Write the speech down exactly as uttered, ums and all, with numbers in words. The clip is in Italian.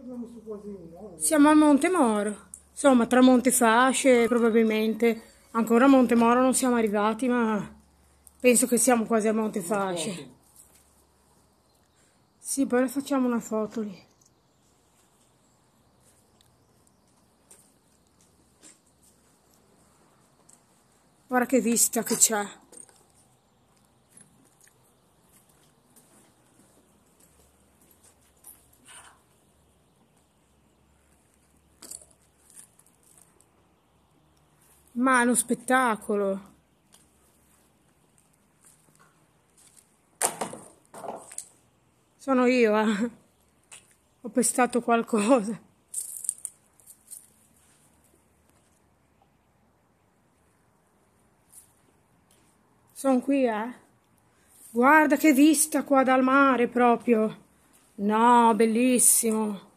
Siamo a Monte Moro. Insomma, tra Montefasce probabilmente. Ancora a Monte Moro non siamo arrivati, ma penso che siamo quasi a Montefasce. Sì, poi facciamo una foto lì. Guarda che vista che c'è. Ma è uno spettacolo. Sono io, eh. Ho pestato qualcosa. Sono qui, eh. Guarda che vista qua dal mare proprio. No, bellissimo.